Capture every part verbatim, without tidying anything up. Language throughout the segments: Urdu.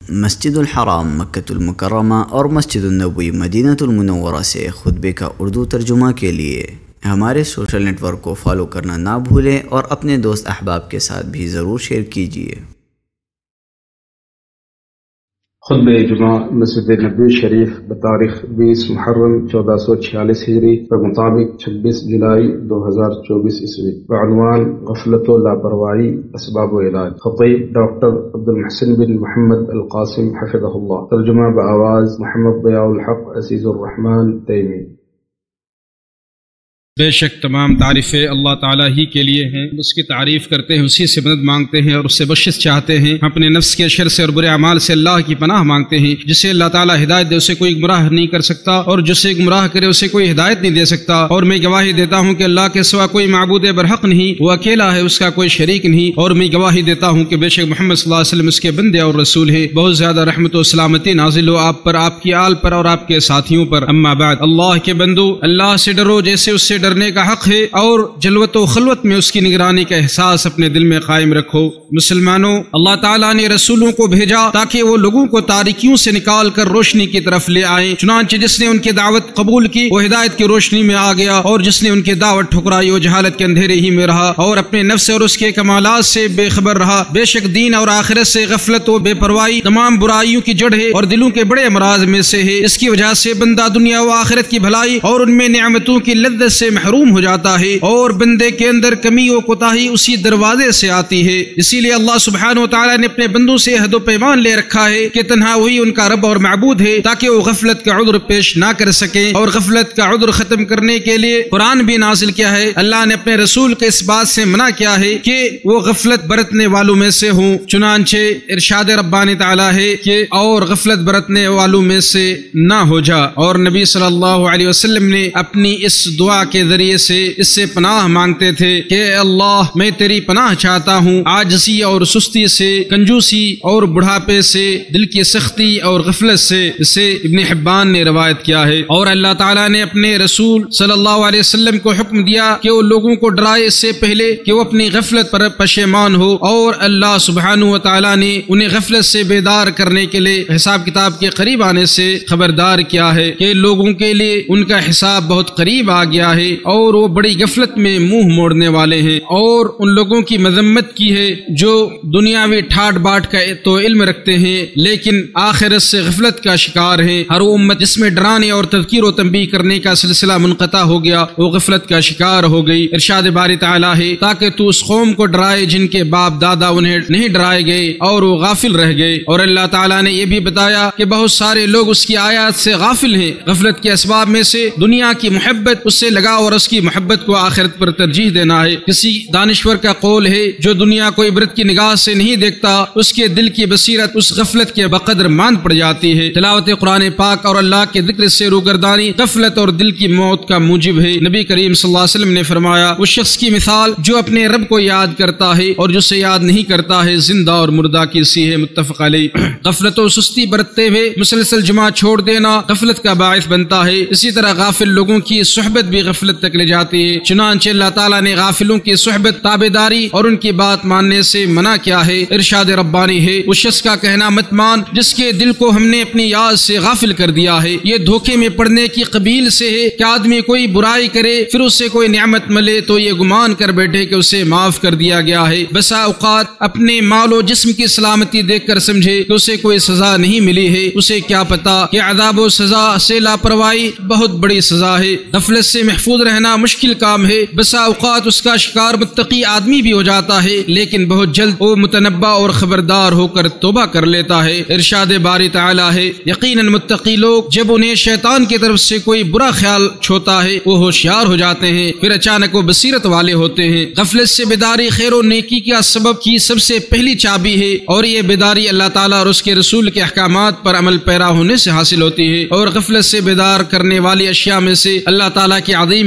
مسجد الحرام مکۃ المکرمہ اور مسجد النبوی مدینہ المنورہ سے خطبے کا اردو ترجمہ کے لیے ہمارے سوشل نیٹ ورک کو فالو کرنا نہ بھولیں اور اپنے دوست احباب کے ساتھ بھی ضرور شیئر کیجیے۔ خطبہ جمعہ مسجد نبوی شریف بتاریخ بیس محرم چودہ سو چھیالیس ہجری پر مطابق چھبیس جولائی دو ہزار چوبیس عیسوی بعنوان غفلت و لاپرواہی اسباب و علاج۔ خطیب ڈاکٹر عبد المحسن بن محمد القاسم حفظہ اللہ۔ ترجمہ بآواز محمد ضیاء الحق عزیز الرحمن تیمی۔ بے شک تمام تعریفیں اللہ تعالیٰ ہی کے لیے ہیں، اس کی تعریف کرتے ہیں، اسی سے مدد مانگتے ہیں اور اس سے بخشش چاہتے ہیں۔ اپنے نفس کے شر سے اور برے اعمال سے اللہ کی پناہ مانگتے ہیں۔ جسے اللہ تعالیٰ ہدایت دے اسے کوئی گمراہ نہیں کر سکتا، اور جسے گمراہ کرے اسے کوئی ہدایت نہیں دے سکتا۔ اور میں گواہی دیتا ہوں کہ اللہ کے سوا کوئی معبود برحق نہیں، وہ اکیلا ہے، اس کا کوئی شریک نہیں۔ اور میں گواہی دیتا ہوں کہ بے شک محمد صلی اللہ علیہ وسلم اس کے بندے اور رسول ہے۔ بہت زیادہ رحمت و سلامتی نازل ہو آپ پر، آپ کی آل پر اور آپ کے ساتھیوں پر۔ اما بعد، اللہ کے بندو، اللہ سے ڈرو جیسے اس سے ڈرنے کا حق ہے، اور جلوت و خلوت میں اس کی نگرانی کا احساس اپنے دل میں قائم رکھو۔ مسلمانوں، اللہ تعالیٰ نے رسولوں کو بھیجا تاکہ وہ لوگوں کو تاریکیوں سے نکال کر روشنی کی طرف لے آئیں۔ چنانچہ جس نے ان کی دعوت قبول کی وہ ہدایت کی روشنی میں آ گیا، اور جس نے ان کی دعوت ٹھکرائی وہ جہالت کے اندھیرے ہی میں رہا اور اپنے نفس اور اس کے کمالات سے بے خبر رہا۔ بے شک دین اور آخرت سے غفلت و بے پرواہی تمام برائیوں کی جڑ ہے اور دلوں کے بڑے امراض میں سے ہے۔ اس کی وجہ سے بندہ دنیا و آخرت کی بھلائی اور ان میں نعمتوں کی لذت سے محروم ہو جاتا ہے، اور بندے کے اندر کمی و کوتاہی اسی دروازے سے آتی ہے۔ اسی لیے اللہ سبحانہ و تعالیٰ نے اپنے بندوں سے عہد و پیمان لے رکھا ہے کہ تنہا وہی ان کا رب اور معبود ہے، تاکہ وہ غفلت کا عذر پیش نہ کر سکیں، اور غفلت کا عذر ختم کرنے کے لیے قرآن بھی نازل کیا ہے۔ اللہ نے اپنے رسول کے اس بات سے منع کیا ہے کہ وہ غفلت برتنے والوں میں سے ہوں۔ چنانچہ ارشاد ربانی تعالیٰ ہے کہ اور غفلت برتنے والوں میں سے نہ ہو جا، اور نبی صلی اللہ علیہ وسلم نے اپنی اس دعا کے ذریعے سے اس سے پناہ مانگتے تھے کہ اللہ میں تیری پناہ چاہتا ہوں عاجزی اور سستی سے، کنجوسی اور بڑھاپے سے، دل کی سختی اور غفلت سے۔ اسے ابن حبان نے روایت کیا ہے۔ اور اللہ تعالیٰ نے اپنے رسول صلی اللہ علیہ وسلم کو حکم دیا کہ وہ لوگوں کو ڈرائے اس سے پہلے کہ وہ اپنی غفلت پر پشیمان ہو، اور اللہ سبحانہ و تعالیٰ نے انہیں غفلت سے بیدار کرنے کے لیے حساب کتاب کے قریب آنے سے خبردار کیا ہے کہ لوگوں کے لیے ان کا حساب بہت قریب آ گیا ہے، اور وہ بڑی غفلت میں منہ موڑنے والے ہیں۔ اور ان لوگوں کی مذمت کی ہے جو دنیاوی ٹھاٹ باٹ کا تو علم رکھتے ہیں لیکن آخرت سے غفلت کا شکار ہیں۔ ہر امت جس میں ڈرانے اور تذکیر و تنبیہ کرنے کا سلسلہ منقطع ہو گیا وہ غفلت کا شکار ہو گئی۔ ارشاد باری تعالیٰ ہے تاکہ تو اس قوم کو ڈرائے جن کے باپ دادا انہیں نہیں ڈرائے گئے اور وہ غافل رہ گئے۔ اور اللہ تعالیٰ نے یہ بھی بتایا کہ بہت سارے لوگ اس کی آیات سے غافل ہیں۔ غفلت کے اسباب میں سے دنیا کی محبت، اس سے لگاؤ اور اس کی محبت کو آخرت پر ترجیح دینا ہے۔ کسی دانشور کا قول ہے جو دنیا کو عبرت کی نگاہ سے نہیں دیکھتا اس کے دل کی بصیرت اس غفلت کے بقدر ماند پڑ جاتی ہے۔ تلاوت قرآن پاک اور اللہ کے ذکر سے روگردانی غفلت اور دل کی موت کا موجب ہے۔ نبی کریم صلی اللہ علیہ وسلم نے فرمایا اس شخص کی مثال جو اپنے رب کو یاد کرتا ہے اور جو سے یاد نہیں کرتا ہے زندہ اور مردہ کی سی ہے، متفق علیہ۔ غفلت و سستی برتتے ہوئے مسلسل جماعت چھوڑ دینا غفلت کا باعث بنتا ہے۔ اسی طرح غافل لوگوں کی صحبت بھی غفلت تک لے جاتی ہے۔ چنانچہ اللہ تعالیٰ نے غافلوں کی صحبت، تابعداری اور ان کی بات ماننے سے منع کیا ہے۔ ارشاد ربانی ہے اس شخص کا کہنا مت مان جس کے دل کو ہم نے اپنی یاد سے غافل کر دیا ہے۔ یہ دھوکے میں پڑنے کی قبیل سے ہے کہ آدمی کوئی برائی کرے پھر اس سے کوئی نعمت ملے تو یہ گمان کر بیٹھے کہ اسے معاف کر دیا گیا ہے۔ بسا اوقات اپنے مال و جسم کی سلامتی دیکھ کر سمجھے کہ اسے کوئی سزا نہیں ملی ہے، اسے کیا پتا کہ عذاب و سزا سے لاپرواہی بہت بڑی سزا ہے۔ غفلت سے محفوظ رہنا مشکل کام ہے۔ بسا اوقات اس کا شکار متقی آدمی بھی ہو جاتا ہے لیکن بہت جلد وہ متنبہ اور خبردار ہو کر توبہ کر لیتا ہے۔ ارشاد باری تعالیٰ ہے یقیناً متقی لوگ جب انہیں شیطان کی طرف سے کوئی برا خیال چھوتا ہے وہ ہوشیار ہو جاتے ہیں، پھر اچانک وہ بصیرت والے ہوتے ہیں۔ غفلت سے بیداری خیر و نیکی کا سبب کی سب سے پہلی چابی ہے، اور یہ بیداری اللہ تعالیٰ اور اس کے رسول کے احکامات پر عمل پیرا ہونے سے حاصل ہوتی ہے۔ اور غفلت سے بیدار کرنے والی اشیاء میں سے اللہ تعالیٰ کی عظیم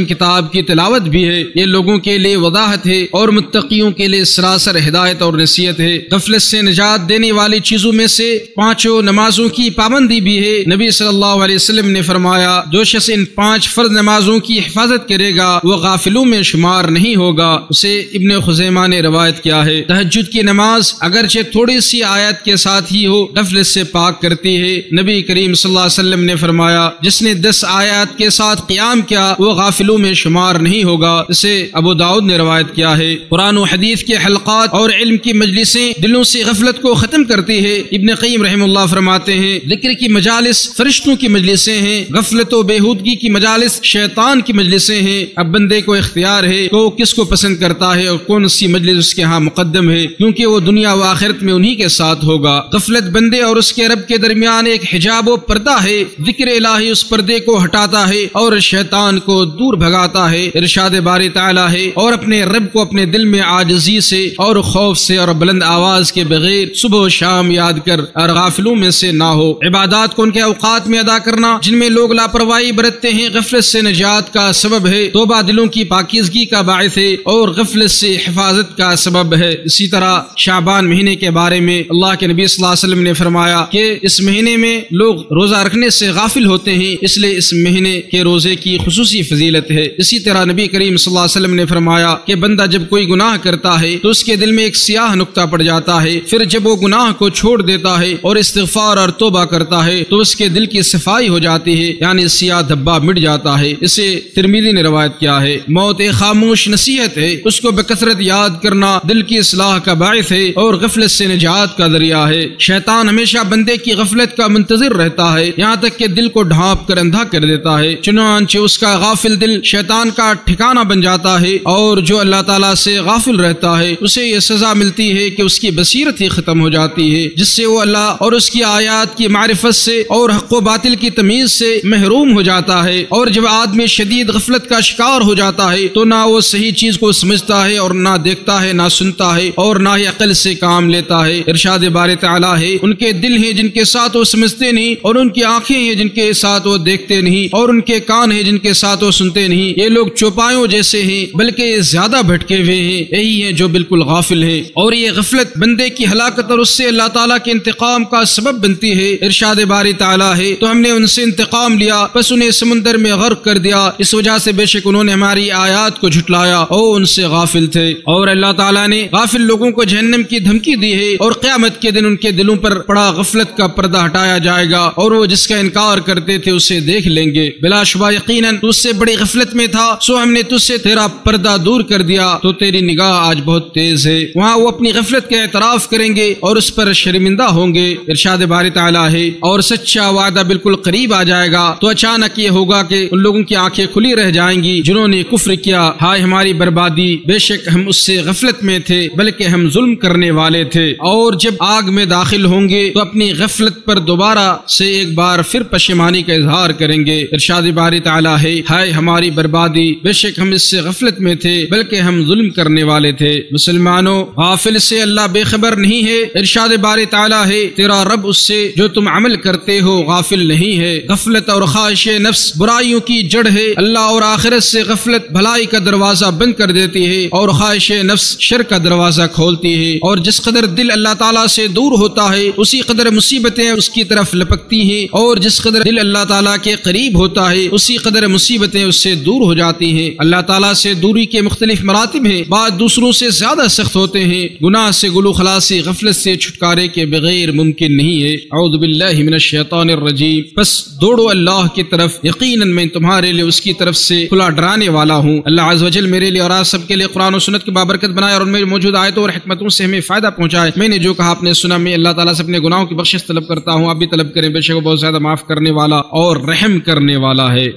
قیم کتاب کی تلاوت بھی ہے، یہ لوگوں کے لیے وضاحت ہے اور متقیوں کے لیے سراسر ہدایت اور نصیحت ہے۔ غفلت سے نجات دینے والی چیزوں میں سے پانچوں نمازوں کی پابندی بھی ہے۔ نبی صلی اللہ علیہ وسلم نے فرمایا، جو شخص ان پانچ فرض نمازوں کی حفاظت کرے گا وہ غافلوں میں شمار نہیں ہوگا۔ اسے ابن خزیمہ نے روایت کیا ہے۔ تہجد کی نماز اگرچہ تھوڑی سی آیت کے ساتھ ہی ہو غفلت سے پاک کرتی ہے۔ نبی کریم صلی اللہ علیہ وسلم نے فرمایا، جس نے دس آیات کے ساتھ قیام کیا وہ غافلوں میں شمار نہیں ہوگا۔ اسے ابو داؤد نے روایت کیا ہے۔ قرآن و حدیث کے حلقات اور علم کی مجلسیں دلوں سے غفلت کو ختم کرتی ہے۔ ابن قیم رحمہ اللہ فرماتے ہیں، ذکر کی مجالس فرشتوں کی مجلسیں ہیں، غفلت و بےہودگی کی مجالس شیطان کی مجلسیں ہیں۔ اب بندے کو اختیار ہے کہ وہ کس کو پسند کرتا ہے اور کون سی مجلس اس کے ہاں مقدم ہے، کیونکہ وہ دنیا و آخرت میں انہی کے ساتھ ہوگا۔ غفلت بندے اور اس کے رب کے درمیان ایک حجاب و پردہ ہے، ذکر الہی اس پردے کو ہٹاتا ہے اور شیطان کو دور بھگاتا ہے۔ ارشاد باری تعالی ہے، اور اپنے رب کو اپنے دل میں عاجزی سے اور خوف سے اور بلند آواز کے بغیر صبح و شام یاد کر اور غافلوں میں سے نہ ہو۔ عبادات کو ان کے اوقات میں ادا کرنا جن میں لوگ لاپرواہی برتتے ہیں غفلت سے نجات کا سبب ہے، توبہ دلوں کی پاکیزگی کا باعث ہے اور غفلت سے حفاظت کا سبب ہے۔ اسی طرح شعبان مہینے کے بارے میں اللہ کے نبی صلی اللہ علیہ وسلم نے فرمایا کہ اس مہینے میں لوگ روزہ رکھنے سے غافل ہوتے ہیں، اس لیے اس مہینے کے روزے کی خصوصی فضیلت ہے۔ اسی طرح نبی کریم صلی اللہ علیہ وسلم نے فرمایا کہ بندہ جب کوئی گناہ کرتا ہے تو اس کے دل میں ایک سیاہ نقطہ پڑ جاتا ہے، پھر جب وہ گناہ کو چھوڑ دیتا ہے اور استغفار اور توبہ کرتا ہے تو اس کے دل کی صفائی ہو جاتی ہے، یعنی سیاہ دھبا مٹ جاتا ہے۔ اسے ترمذی نے روایت کیا ہے۔ موت ایک خاموش نصیحت ہے، اس کو بکثرت یاد کرنا دل کی اصلاح کا باعث ہے اور غفلت سے نجات کا ذریعہ ہے۔ شیطان ہمیشہ بندے کی غفلت کا منتظر رہتا ہے، یہاں تک کہ دل کو ڈھانپ کر اندھا کر دیتا ہے، چنانچہ اس کا غافل دل شیطان کا ٹھکانہ بن جاتا ہے، اور جو اللہ تعالیٰ سے غافل رہتا ہے اسے یہ سزا ملتی ہے کہ اس کی بصیرت ہی ختم ہو جاتی ہے، جس سے وہ اللہ اور اس کی آیات کی معرفت سے اور حق و باطل کی تمیز سے محروم ہو جاتا ہے۔ اور جب آدمی شدید غفلت کا شکار ہو جاتا ہے تو نہ وہ صحیح چیز کو سمجھتا ہے اور نہ دیکھتا ہے، نہ سنتا ہے اور نہ ہی عقل سے کام لیتا ہے۔ ارشاد باری تعالیٰ ہے، ان کے دل ہیں جن کے ساتھ وہ سمجھتے نہیں، اور ان کی آنکھیں ہیں جن کے ساتھ وہ دیکھتے نہیں، اور ان کے کان ہیں جن کے ساتھ وہ سنتے نہیں۔ یہ لوگ چوپایوں جیسے ہیں بلکہ یہ زیادہ بھٹکے ہوئے ہیں، یہی ہیں جو بالکل غافل ہیں۔ اور یہ غفلت بندے کی ہلاکت اور اس سے اللہ تعالیٰ کے انتقام کا سبب بنتی ہے۔ ارشاد باری تعالیٰ ہے، تو ہم نے ان سے انتقام لیا بس انہیں سمندر میں غرق کر دیا، اس وجہ سے بے شک انہوں نے ہماری آیات کو جھٹلایا اور ان سے غافل تھے۔ اور اللہ تعالیٰ نے غافل لوگوں کو جہنم کی دھمکی دی ہے، اور قیامت کے دن ان کے دلوں پر پڑا غفلت کا پردہ ہٹایا جائے گا، اور وہ جس کا انکار کرتے تھے اسے دیکھ لیں گے۔ بلا شبہ یقیناً تو اس سے بڑی غفلت میں تھا، سو ہم نے تجھ سے تیرا پردہ دور کر دیا، تو تیری نگاہ آج بہت تیز ہے۔ وہاں وہ اپنی غفلت کا اعتراف کریں گے اور اس پر شرمندہ ہوں گے۔ ارشاد باری تعالیٰ ہے، اور سچا وعدہ بالکل قریب آ جائے گا تو اچانک یہ ہوگا کہ ان لوگوں کی آنکھیں کھلی رہ جائیں گی جنہوں نے کفر کیا، ہائے ہماری بربادی، بے شک ہم اس سے غفلت میں تھے بلکہ ہم ظلم کرنے والے تھے۔ اور جب آگ میں داخل ہوں گے تو اپنی غفلت پر دوبارہ سے ایک بار پھر پشیمانی کا اظہار کریں گے۔ ارشاد باری تعالیٰ ہے، ہائے ہماری بربادی، بے شک ہم اس سے غفلت میں تھے بلکہ ہم ظلم کرنے والے تھے۔ مسلمانوں، غافل سے اللہ بے خبر نہیں ہے۔ ارشاد باری تعالیٰ ہے، تیرا رب اس سے جو تم عمل کرتے ہو غافل نہیں ہے۔ غفلت اور خواہش نفس برائیوں کی جڑ ہے، اللہ اور آخرت سے غفلت بھلائی کا دروازہ بند کر دیتی ہے اور خواہش نفس شر کا دروازہ کھولتی ہے۔ اور جس قدر دل اللہ تعالیٰ سے دور ہوتا ہے اسی قدر مصیبتیں اس کی طرف لپکتی ہیں، اور جس قدر دل اللہ تعالیٰ کے قریب ہوتا ہے اسی قدر مصیبتیں اس سے دور ہو جاتی ہیں۔ اللہ تعالیٰ سے دوری کے مختلف مراتب ہیں، بعض دوسروں سے زیادہ سخت ہوتے ہیں۔ گناہ سے گلو خلاصی غفلت سے چھٹکارے کے بغیر ممکن نہیں ہے۔ اعوذ باللہ من الشیطان الرجیم۔ بس دوڑو اللہ کی طرف، یقیناً میں تمہارے لیے اس کی طرف سے کھلا ڈرانے والا ہوں۔ اللہ عز و جل میرے لیے اور آپ سب کے لیے قرآن و سنت کی بابرکت بنائے اور ان میں موجود آیتوں اور حکمتوں سے ہمیں فائدہ پہنچائے۔ میں نے جو کہا آپ نے سنا، میں اللہ تعالیٰ سے اپنے گناہوں کی بخشش طلب کرتا ہوں، آپ بھی طلب کریں، بے شک وہ بہت زیادہ معاف کرنے والا اور رحم کرنے والا ہے۔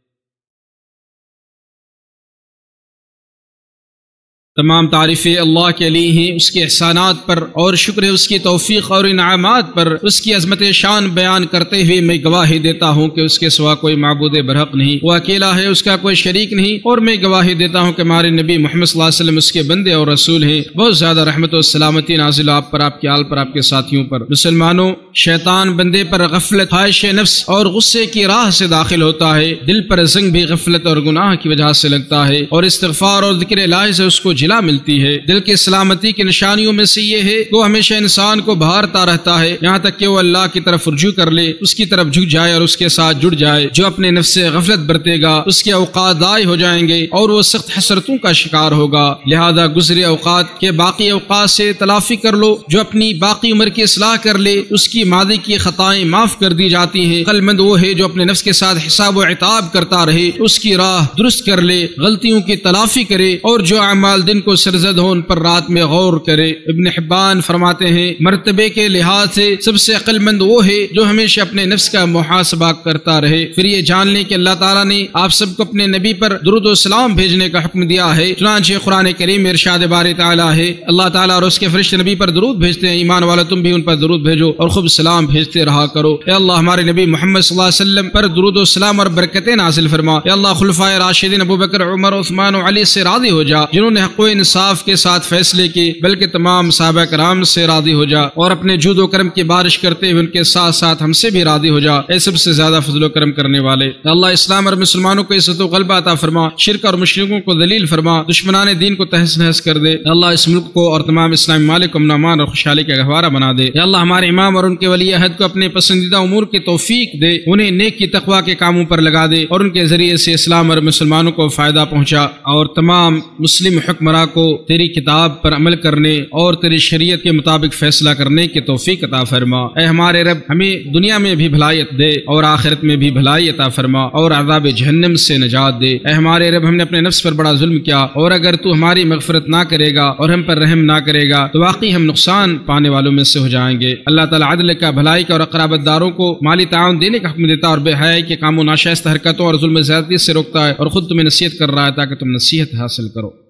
تمام تعریفیں اللہ کے لیے ہیں، اس کے احسانات پر، اور شکر ہے اس کی توفیق اور انعامات پر۔ اس کی عظمت شان بیان کرتے ہوئے میں گواہی دیتا ہوں کہ اس کے سوا کوئی معبود برحق نہیں، وہ اکیلا ہے، اس کا کوئی شریک نہیں، اور میں گواہی دیتا ہوں کہ ہمارے نبی محمد صلی اللہ علیہ وسلم اس کے بندے اور رسول ہیں۔ بہت زیادہ رحمت و سلامتی نازل آپ پر، آپ کے آل پر، آپ کے ساتھیوں پر۔ مسلمانوں، شیطان بندے پر غفلت، خواہش نفس اور غصے کی راہ سے داخل ہوتا ہے، دل پر زنگ بھی غفلت اور گناہ کی وجہ سے لگتا ہے، اور استغفار اور ذکر الہی سے اس کو جلا ملتی ہے۔ دل کی سلامتی کی نشانیوں میں سے یہ ہے کہ وہ ہمیشہ انسان کو بہارتا رہتا ہے یہاں تک کہ وہ اللہ کی طرف رجوع کر لے، اس کی طرف جھک جائے اور اس کے ساتھ جڑ جائے۔ جو اپنے نفس سے غفلت برتے گا اس کے اوقات ضائع ہو جائیں گے اور وہ سخت حسرتوں کا شکار ہوگا۔ لہذا گزرے اوقات کے باقی اوقات سے تلافی کر لو۔ جو اپنی باقی عمر کی اصلاح کر لے اس کی ماضی کی خطائیں معاف کر دی جاتی ہیں۔ عقل مند وہ ہے جو اپنے نفس کے ساتھ حساب و عتاب کرتا رہے، اس کی راہ درست کر لے، غلطیوں کی تلافی کرے، اور جو اعمال دن کو سرزد ہو ان پر رات میں غور کرے۔ ابن حبان فرماتے ہیں مرتبے کے لحاظ سے سب سے عقل مند وہ ہے جو ہمیشہ اپنے نفس کا محاسبہ کرتا رہے۔ پھر یہ جان لیں کہ اللہ تعالیٰ نے آپ سب کو اپنے نبی پر درود و سلام بھیجنے کا حکم دیا ہے۔ چنانچہ قرآن کریم میں ارشاد باری تعالیٰ ہے، اللہ تعالیٰ اور اس کے فرشتے نبی پر درود بھیجتے ہیں، ایمان والا تم بھی ان پر درود بھیجو اور خوب سلام بھیجتے رہا کرو۔ اے اللہ ہمارے نبی محمد صلی اللہ علیہ وسلم پر درود و سلام اور برکتیں نازل فرما۔ اے اللہ خلفائے راشدین ابو بکر، عمر، عثمان و علی سے راضی ہو جا جنہوں نے حق و انصاف کے ساتھ فیصلے کی، بلکہ تمام صحابہ کرام سے راضی ہو جا، اور اپنے جود و کرم کی بارش کرتے ہوئے ان کے ساتھ ساتھ ہم سے بھی راضی ہو جا، اے سب سے زیادہ فضل و کرم کرنے والے۔ اے اللہ اسلام اور مسلمانوں کو عزت و غلبہ عطا فرما، شرک اور مشرکوں کو ذلیل فرما، دشمنان دین کو تہس نہس کر دے۔ اے اللہ اس ملک کو اور تمام اسلامی ممالک کو امن و امان اور خوشحالی کا گہوارہ بنا دے۔ اے اللہ ہمارے امام اور ان کے ولی عہد کو اپنے پسندیدہ امور کی توفیق دے، انہیں نیک کی تقوی کے کاموں پر لگا دے، اور ان کے ذریعے سے اسلام اور مسلمانوں کو فائدہ پہنچا، اور تمام مسلم حکمراں کو تیری کتاب پر عمل کرنے اور تیری شریعت کے مطابق فیصلہ کرنے کی توفیق عطا فرما۔ اے ہمارے رب ہمیں دنیا میں بھی بھلائیت دے اور آخرت میں بھی بھلائی عطا فرما، اور عذاب جہنم سے نجات دے۔ اے ہمارے رب ہم نے اپنے نفس پر بڑا ظلم کیا، اور اگر تو ہماری مغفرت نہ کرے گا اور ہم پر رحم نہ کرے گا تو واقعی ہم نقصان پانے والوں میں سے ہو جائیں گے۔ اللہ تعالیٰ عدل کا، بھلائی کا اور قرابت داروں کو مالی تعاون دینے کا حکم دیتا اور بے حیائی کے کاموں، ناشائستہ حرکتوں اور ظلم زیادتی سے روکتا ہے، اور خود تمہیں نصیحت کر رہا ہے تاکہ تم نصیحت حاصل کرو۔